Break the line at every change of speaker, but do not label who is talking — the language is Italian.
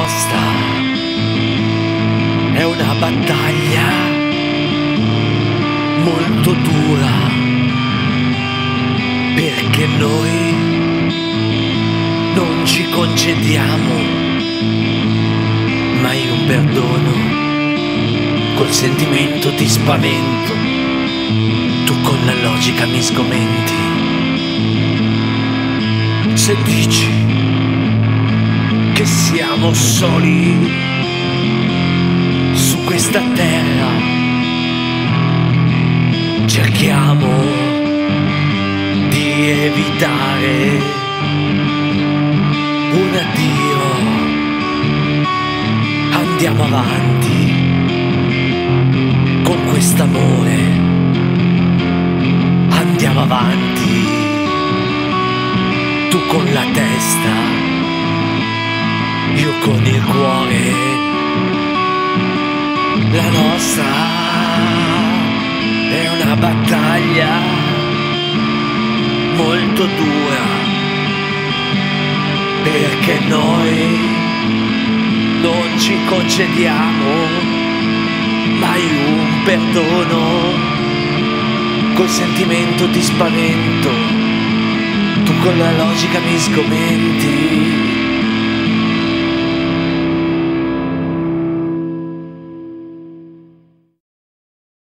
nostra è una battaglia molto dura, perché noi non ci concediamo mai un perdono. Col sentimento ti spavento, tu con la logica mi sgomenti. Se dici che siamo soli su questa terra, cerchiamo di evitare un addio. Andiamo avanti con quest'amore, andiamo avanti, tu con la testa, io con il cuore. La nostra è una battaglia molto dura, perché noi non ci concediamo mai un perdono. Col sentimento ti spavento, tu con la logica mi sgomenti.